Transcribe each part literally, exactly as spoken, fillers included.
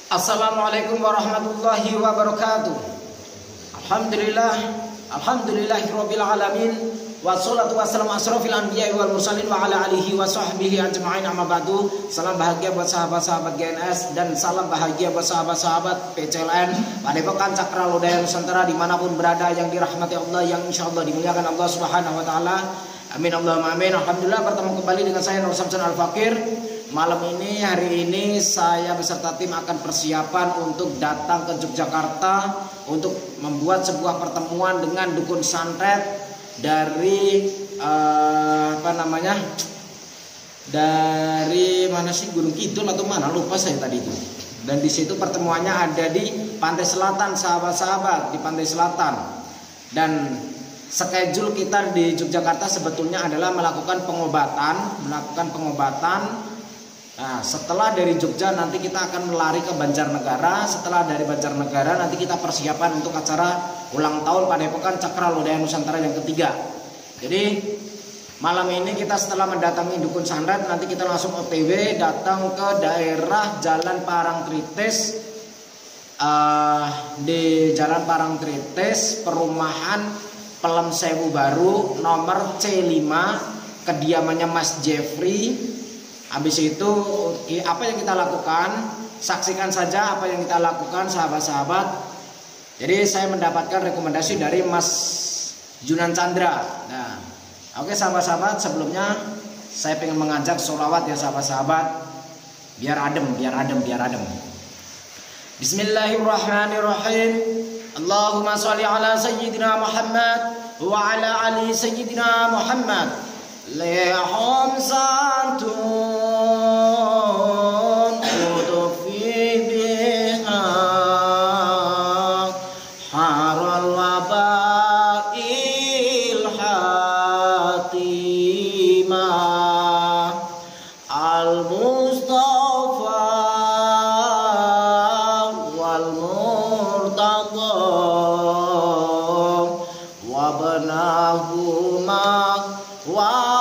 Assalamualaikum warahmatullahi wabarakatuh. Alhamdulillah, alhamdulillahirabbil alamin. Wassalatu wassalamu asrofil anbiya'i wal mursalin wa ala alihi wa sahbihi ajma'in, amma ba'du. Salam bahagia buat sahabat-sahabat G N S dan salam bahagia buat sahabat-sahabat P C L N Padepokan Cakra Lodaya Nusantara dimanapun berada, yang dirahmati Allah, yang insya Allah dimuliakan Allah subhanahu wa ta'ala. Amin Allahumma amin. Alhamdulillah, bertemu kembali dengan saya Nur Samsun Al-Fakir. Malam ini, hari ini saya beserta tim akan persiapan untuk datang ke Yogyakarta untuk membuat sebuah pertemuan dengan dukun santet dari uh, apa namanya dari mana sih, Gunung Kidul atau mana, lupa saya tadi itu. Dan di situ pertemuannya ada di Pantai Selatan, sahabat-sahabat, di Pantai Selatan. Dan schedule kita di Yogyakarta sebetulnya adalah melakukan pengobatan, melakukan pengobatan. Nah, setelah dari Jogja nanti kita akan melari ke Banjarnegara. Setelah dari Banjarnegara nanti kita persiapan untuk acara ulang tahun Padepokan Cakra Lodaya Nusantara yang ketiga. Jadi malam ini kita setelah mendatangi dukun santet, nanti kita langsung O T W datang ke daerah Jalan Parangtritis. uh, Di Jalan Parangtritis, perumahan Pelem Sewu Baru, nomor C lima, kediamannya Mas Jeffrey. Habis itu apa yang kita lakukan, saksikan saja apa yang kita lakukan, sahabat-sahabat. Jadi saya mendapatkan rekomendasi dari Mas Junan Chandra. Nah, oke sahabat-sahabat, sebelumnya saya ingin mengajak sholawat ya sahabat-sahabat, biar adem, biar adem, biar adem. Bismillahirrahmanirrahim. Allahumma sholli ala sayyidina Muhammad wa ala ali sayyidina Muhammad. Lehom santun utufi biha haral wabail hatimah al mustafa wal murtada wa banahuma wa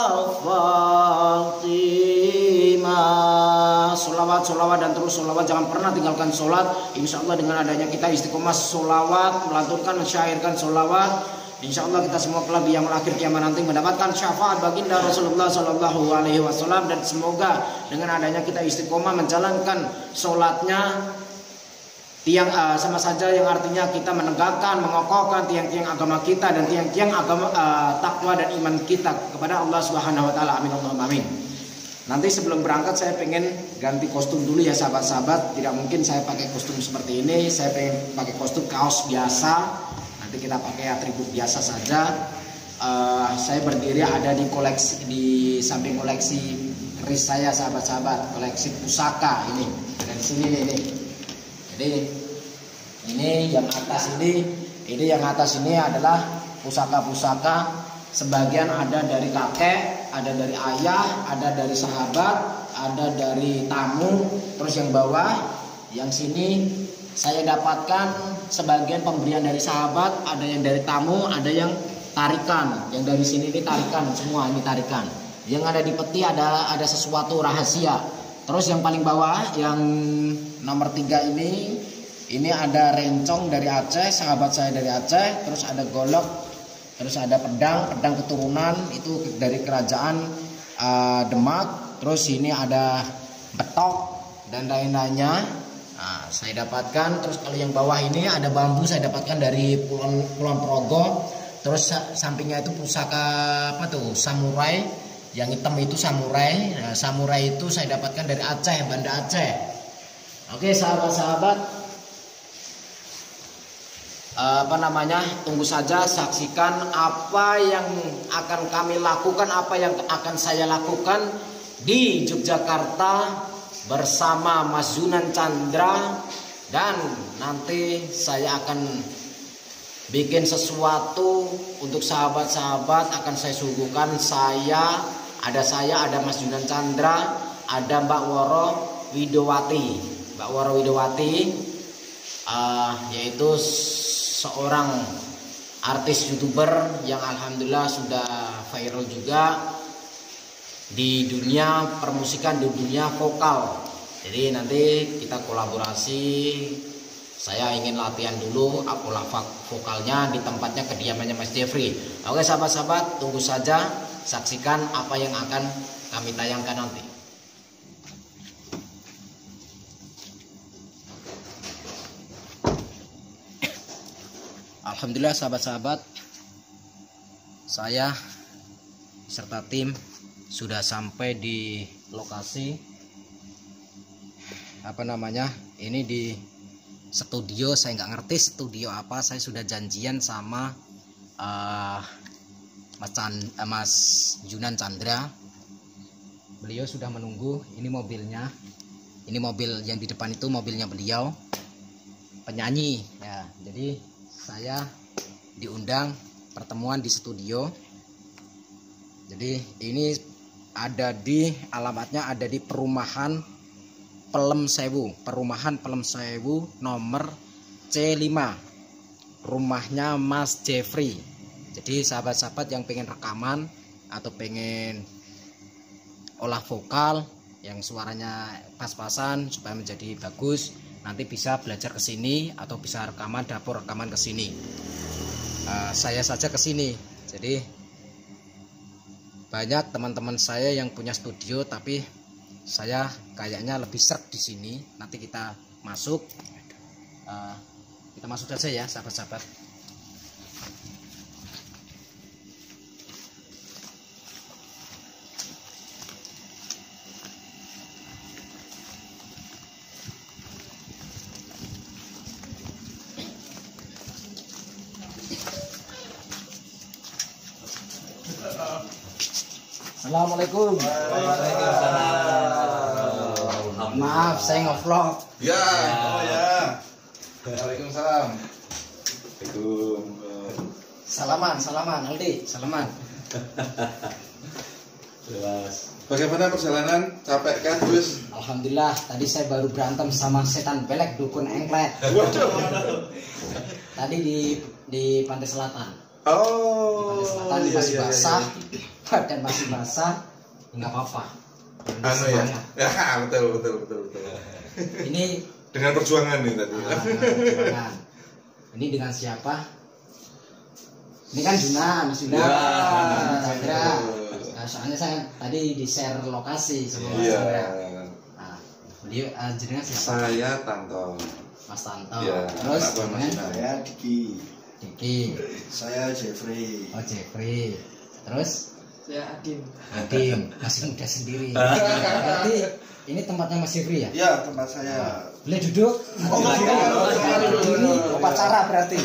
Fatimah. Solawat, solawat dan terus solawat, jangan pernah tinggalkan solat. Insya Allah dengan adanya kita istiqomah solawat, melantunkan, mensyairkan solawat, insya Allah kita semua kelak di yang akhir kiamat nanti mendapatkan syafaat baginda Rasulullah Shallallahu Alaihi Wasallam. Dan semoga dengan adanya kita istiqomah menjalankan solatnya tiang uh, sama saja yang artinya kita menegakkan, mengokohkan tiang-tiang agama kita dan tiang-tiang agama uh, takwa dan iman kita kepada Allah Subhanahu wa taala. Amin Allahumma amin. Nanti sebelum berangkat saya pengen ganti kostum dulu ya sahabat-sahabat. Tidak mungkin saya pakai kostum seperti ini. Saya pengen pakai kostum kaos biasa. Nanti kita pakai atribut biasa saja. Uh, saya berdiri ada di koleksi, di samping koleksi keris saya sahabat-sahabat, koleksi pusaka ini. Dari sini nih, nih. Jadi ini yang atas ini, ini yang atas ini adalah pusaka-pusaka. Sebagian ada dari kakek, ada dari ayah, ada dari sahabat, ada dari tamu. Terus yang bawah, yang sini saya dapatkan sebagian pemberian dari sahabat, ada yang dari tamu, ada yang tarikan. Yang dari sini ini tarikan semua, ini tarikan. Yang ada di peti ada ada sesuatu rahasia. Terus yang paling bawah, yang nomor tiga ini, ini ada rencong dari Aceh, sahabat saya dari Aceh. Terus ada golok, terus ada pedang, pedang keturunan itu dari kerajaan uh, Demak. Terus ini ada betok dan lain-lainnya. Nah, saya dapatkan. Terus kalau yang bawah ini ada bambu, saya dapatkan dari Kulon Kulon Progo. Terus sampingnya itu pusaka apa tuh, samurai. Yang hitam itu samurai. Nah, samurai itu saya dapatkan dari Aceh, Banda Aceh. Oke sahabat-sahabat, apa namanya, tunggu saja, saksikan apa yang akan kami lakukan, apa yang akan saya lakukan di Yogyakarta bersama Mas Junan Chandra. Dan nanti saya akan bikin sesuatu untuk sahabat-sahabat, akan saya suguhkan. Saya Ada saya, ada Mas Junan Chandra, ada Mbak Woro Widowati. Mbak Woro Widowati uh, yaitu seorang artis YouTuber yang alhamdulillah sudah viral juga di dunia permusikan, di dunia vokal. Jadi nanti kita kolaborasi. Saya ingin latihan dulu pola vokalnya di tempatnya kediamannya Mas Jeffrey. Oke sahabat-sahabat, tunggu saja, saksikan apa yang akan kami tayangkan nanti. Alhamdulillah sahabat-sahabat, saya serta tim sudah sampai di lokasi apa namanya ini di studio. Saya nggak ngerti studio apa. Saya sudah janjian sama uh, Mas, Chan, uh, Mas Junan Chandra. Beliau sudah menunggu. Ini mobilnya. Ini mobil yang di depan itu mobilnya beliau, penyanyi ya. Jadi saya diundang pertemuan di studio. Jadi ini ada di alamatnya ada di perumahan Pelem Sewu, perumahan Pelem Sewu nomor C lima, rumahnya Mas Jeffrey. Jadi sahabat-sahabat yang pengen rekaman atau pengen olah vokal yang suaranya pas-pasan supaya menjadi bagus, nanti bisa belajar ke sini atau bisa rekaman dapur rekaman ke sini. Uh, saya saja ke sini. Jadi banyak teman-teman saya yang punya studio, tapi saya kayaknya lebih seret di sini. Nanti kita masuk, uh, kita masuk saja ya sahabat-sahabat. Assalamualaikum. Waalaikumsalam. Maaf, saya nge-vlog. Ya, oh ya. Waalaikumsalam. Waalaikumsalam. Salaman, salaman, Aldi, salaman. Bagaimana perjalanan? Capek kan, Gus? Alhamdulillah, tadi saya baru berantem sama setan belek dukun engklet. Tadi di di Pantai Selatan. Oh. Pantai Selatan iya, masih iya, basah, iya. badan masih basah, nggak apa-apa. Anu ya. Ya, betul, betul, betul, betul. Ini dengan perjuangan nih tadi. Ah, perjuangan. Ini dengan siapa? Ini kan Junan, Mas Junan, Ya, Chandra. Nah, soalnya saya tadi di share lokasi sama Mas Iya. Chandra. Nah, beliau uh, jenengan siapa? Saya Tanto. Mas Tanto. Ya, Terus anak buah Mas jenengan? Junan. Saya Diki. Diki. Saya Jeffrey. Oh Jeffrey. Terus Saya Adim. Adim, masih muda sendiri. Berarti ini tempatnya Mas Jeffrey ya? Ya, tempat saya. Boleh duduk? Oh, duduk. Ini upacara berarti.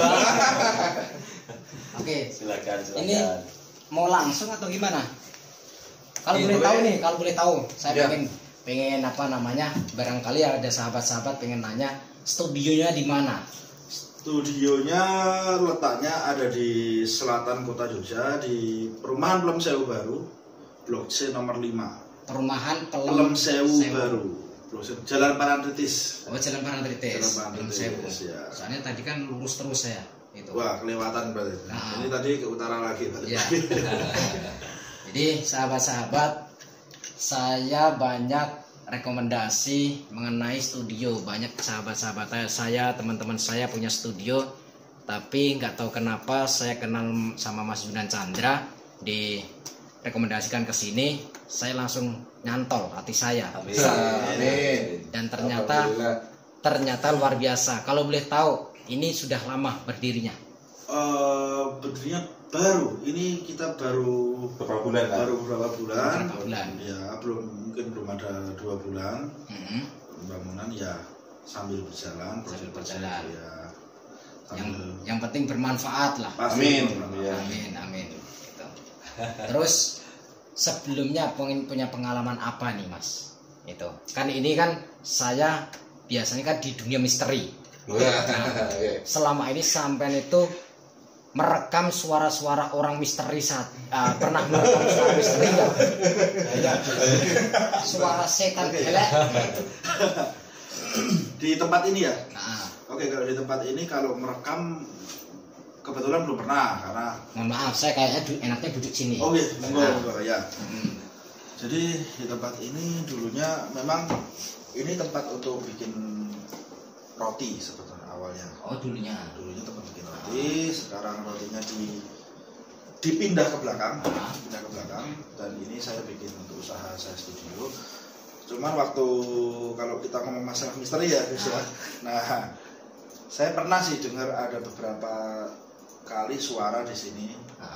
Oke. Silakan, silakan. Ini mau langsung atau gimana? Kalau Ini boleh boleh. tahu nih, kalau boleh tahu, saya Ya. pengen pengen apa namanya? Barangkali ada sahabat-sahabat pengen nanya studionya di mana? Studionya letaknya ada di selatan kota Jogja, di perumahan Pelem Sewu Baru, Blok C nomor lima. Perumahan Pelem, Pelem Sewu Baru, Blok C, Jalan Parantritis. Oh, Jalan Parantritis. Jalan Pelem Parantritis, Sewu. ya. Soalnya tadi kan lurus terus saya itu. Wah, kelewatan berarti. Nah. Ini tadi ke utara lagi. Berarti. Ya. Jadi sahabat-sahabat, saya banyak rekomendasi mengenai studio. Banyak sahabat-sahabat saya, teman-teman saya punya studio, tapi nggak tahu kenapa saya kenal sama Mas Junan Chandra, direkomendasikan ke sini, saya langsung nyantol hati saya. Amin. Amin. Dan ternyata ternyata luar biasa. Kalau boleh tahu, ini sudah lama berdirinya. Eh, berdirinya baru. Ini kita baru Beberapa bulan lah. baru beberapa bulan. Beberapa bulan. Ya, belum mungkin belum ada dua bulan. Mhm. Pembangunan ya sambil berjalan. Sambil berjalan. Ya. Yang Sambil yang penting bermanfaat lah. pasti Amin. bermanfaat. Ya. Amin, amin. Gitu. Terus sebelumnya pengen punya pengalaman apa nih Mas? Itu kan ini kan saya biasanya kan di dunia misteri. Wah, oke. Selama ini sampean itu merekam suara-suara orang misteri saat uh, pernah merekam suara misteri nggak? Suara setan elek. Di tempat ini ya. Nah, Oke, kalau di tempat ini kalau merekam kebetulan belum pernah karena mohon maaf saya kayaknya du- enaknya duduk sini. oh iya, Nah, enggak, enggak, ya. hmm. Jadi di tempat ini dulunya memang ini tempat untuk bikin roti sebetulnya awalnya. Oh dulunya. Dulunya tempat bikin roti, sekarang rotinya di dipindah ke belakang, pindah ke belakang, dan ini saya bikin untuk usaha saya studio. Cuman waktu kalau kita ngomong masalah misteri ya, Gus ya. Nah, saya pernah sih dengar ada beberapa kali suara di sini,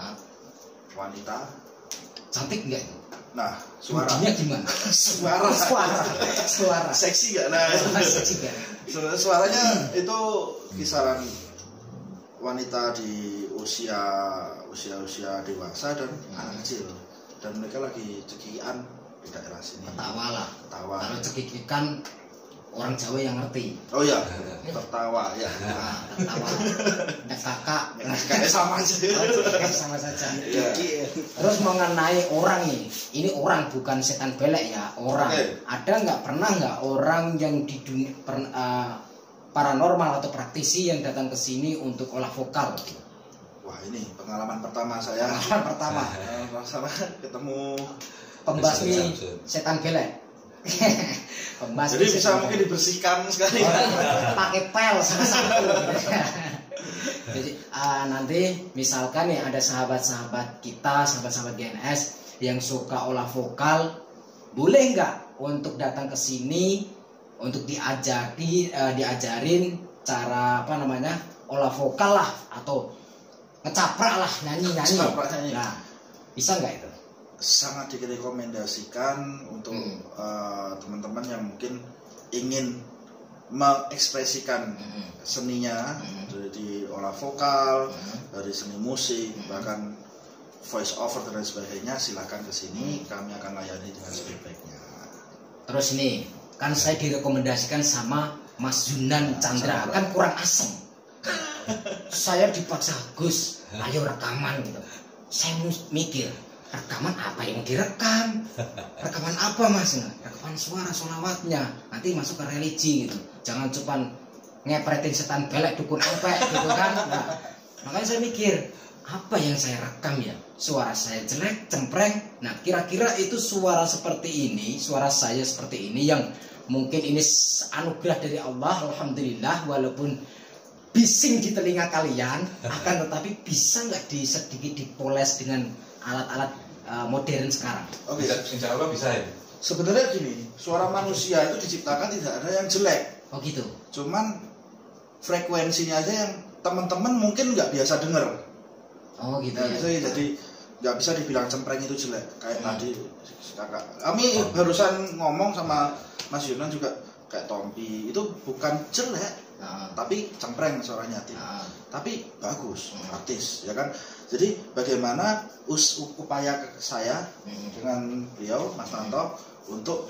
wanita cantik nggak? Nah, suaranya gimana? Suara, suara, suara. Seksi nggak? Nah, seksi nggak? Suaranya itu kisaran wanita di usia usia usia dewasa dan anak kecil, dan mereka lagi cekikian di daerah sini. Ketawa lah. Ketawa. Kalau cekikikan orang Jawa yang ngerti. Oh iya, tertawa ya. Nah, tertawa. Ada kakak. Kakaknya sama aja. Oh, sama saja. Ya. Terus mengenai orang nih, ini orang bukan setan belek ya, orang. Oke. Ada nggak pernah nggak orang yang di dunia per, uh, paranormal atau praktisi yang datang ke sini untuk olah vokal? Wah, ini pengalaman pertama saya. Pengalaman pertama. Sama ketemu pembasmi setan belek. Pembasmi jadi bisa setan mungkin belek. dibersihkan sekali. Pakai pel sama satu. Jadi uh, nanti misalkan nih ada sahabat-sahabat kita, sahabat-sahabat G N S yang suka olah vokal, boleh nggak untuk datang ke sini untuk diajari, uh, diajarin cara apa namanya olah vokal lah atau ngecaprak lah nyanyi-nyanyi. Nah, bisa nggak itu? Sangat direkomendasikan untuk Hmm. uh, teman-teman yang mungkin ingin mengekspresikan Hmm. seninya Hmm. dari olah vokal, Hmm. dari seni musik, Hmm. bahkan voice over dan sebagainya. Silakan ke sini, kami akan layani dengan sebaik-baiknya. Terus ini kan saya direkomendasikan sama Mas Junan Chandra, kan kurang asem. Saya dipaksa, Gus, ayo rekaman gitu. Saya mikir, rekaman apa yang direkam? Rekaman apa Mas? Rekaman suara sholawatnya. Nanti masuk ke religi gitu. Jangan cuma ngepretin setan belek dukun empek gitu kan. Nah, makanya saya mikir, apa yang saya rekam ya? Suara saya jelek, cempreng. Nah, kira-kira itu suara seperti ini, suara saya seperti ini yang mungkin ini anugerah dari Allah, alhamdulillah, walaupun bising di telinga kalian, akan tetapi bisa nggak di sedikit dipoles dengan alat-alat uh, modern sekarang? Oke, Insya Allah bisa ya. sebenarnya gini, suara manusia itu diciptakan tidak ada yang jelek, Oh gitu. cuman frekuensinya aja yang teman-teman mungkin nggak biasa dengar. Oh gitu Nggak ya. bisa, jadi nggak bisa dibilang cempreng itu jelek kayak Hmm. tadi kakak kami barusan ngomong sama Mas Yunan juga kayak Tompi itu bukan jelek Nah, tapi cempreng suaranya nah, tapi bagus Hmm. artis ya kan. Jadi bagaimana us upaya saya hmm. dengan beliau Mas Tanto untuk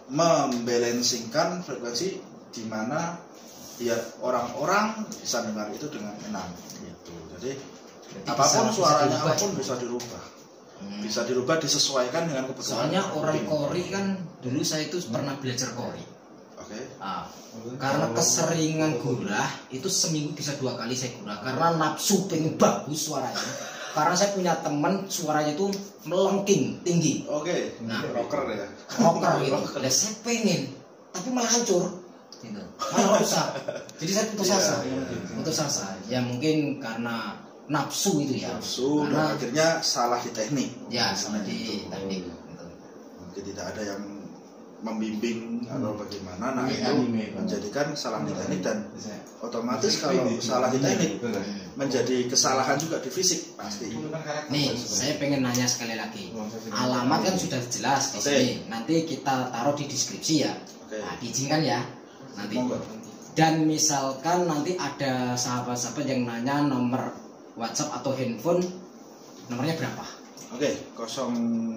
membalancingkan frekuensi di mana biar orang-orang bisa dengar itu dengan enak gitu. Jadi Berarti apapun bisa- bisa suaranya dirubah. apapun bisa dirubah. Hmm. Bisa dirubah disesuaikan dengan kebutuhan. Soalnya orang kuping. kori kan dulu saya itu pernah belajar kori. Oke. Ah, karena keseringan gurah itu seminggu bisa dua kali saya gurah karena nafsu pengen bagus suaranya. Karena saya punya teman suaranya itu melengking tinggi, Oke. Nah. rocker ya. rocker gitu. Dan saya pengen, tapi malah hancur, gitu. Malah rusak. Jadi saya putus asa, Iya, iya, iya. putus asa. Ya mungkin karena nafsu itu ya. Nafsu dan Karena akhirnya salah di teknik. ya Karena sama di itu. teknik. Gitu. Mungkin tidak ada yang membimbing atau bagaimana. Nah, Iya, itu anime. menjadikan salah di teknik dan Bisa. otomatis kalau salah di teknik Hmm. menjadi kesalahan juga di fisik pasti. Nih, saya pengen nanya sekali lagi. Alamat kan sudah jelas di Oke. sini. Nanti kita taruh di deskripsi ya. Oke. Nah, diizinkan ya. Nanti. Monggo. Dan misalkan nanti ada sahabat-sahabat yang nanya nomor WhatsApp atau handphone, nomornya berapa? Oke, nol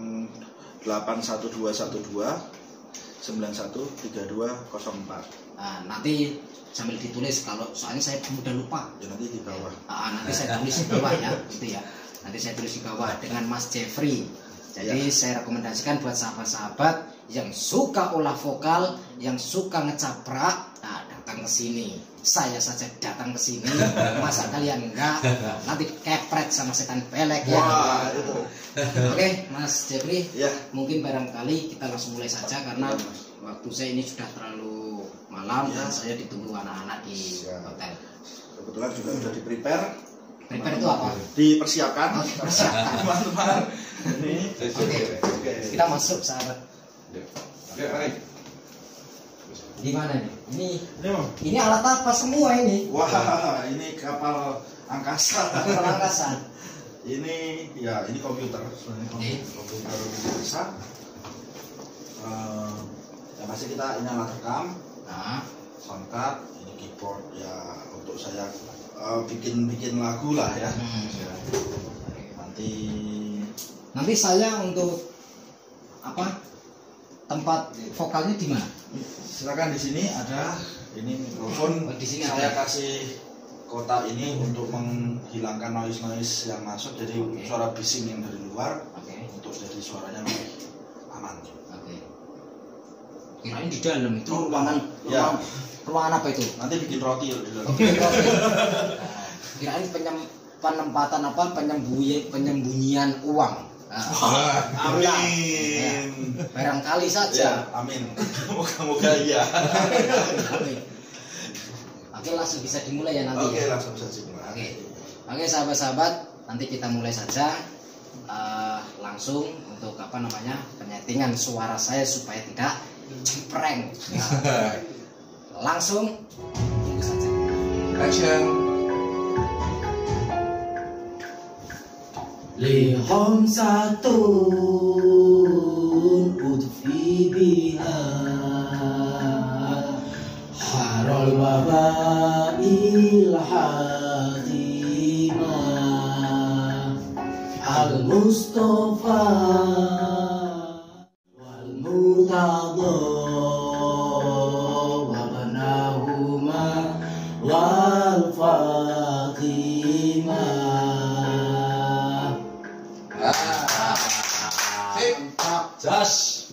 delapan satu dua satu dua sembilan satu tiga dua nol empat. Nah, nanti sambil ditulis kalau soalnya saya mudah lupa. Ya nanti di bawah. Ah, nanti saya tulis di bawah ya, gitu ya. Nanti saya tulis di bawah dengan Mas Jeffrey. Jadi Ya. saya rekomendasikan buat sahabat-sahabat yang suka olah vokal, yang suka ngecaprak, nah datang ke sini. Saya saja datang ke sini, masa kalian enggak? Nanti kepret sama setan pelek ya. Wah, itu. Oke, Mas Jeffrey, Ya. mungkin barangkali kita langsung mulai saja karena waktu saya ini sudah terlalu malam Ya. dan saya ditunggu anak-anak di Siap. hotel. Kebetulan juga sudah di prepare. Prepare itu apa? Dipersiapkan. Oh, dipersiapkan. Teman-teman. Ini. Oke, Oke. kita masuk sahabat. Oke, mari. Di mana nih? Ini Ini Om. ini alat apa semua ini? Wah, ini kapal angkasa. Kapal angkasa. Ini ya ini komputer, sebenarnya komputer, komputer biasa. Uh, ya pasti kita ini alat rekam, Nah, soundcard, ini keyboard ya untuk saya uh, bikin bikin lagu lah ya. Hmm. Nanti nanti saya untuk apa? Tempat vokalnya di mana? silakan di sini ada ini mikrofon. Oh, di sini saya ada. kasih kotak ini untuk menghilangkan noise noise yang masuk, jadi Oke. suara bising yang dari luar Oke. untuk jadi suaranya lebih aman. Oke. Kirain di dalam itu Oh, ruangan ya. ruangan, ruangan apa itu? Nanti bikin roti di dalam. Oke. Nah, kirain penyem, penempatan apa penyembunyi penyembunyian uang. Nah, Amin. barangkali Ya, saja. amin. Moga-moga iya. Amin. Oke, langsung bisa dimulai ya nanti. Oke, Ya? langsung saja mulai. Oke. Oke, sahabat-sahabat, nanti kita mulai saja. Eh, langsung untuk apa namanya penyetingan suara saya supaya tidak cempreng. Nah, langsung tunggu saja. Action. لهم ساعة أضفي بها حار الوباء الحاتمة المصطفى والمرتضى وابناهما والفاطمة. Sip. Jas.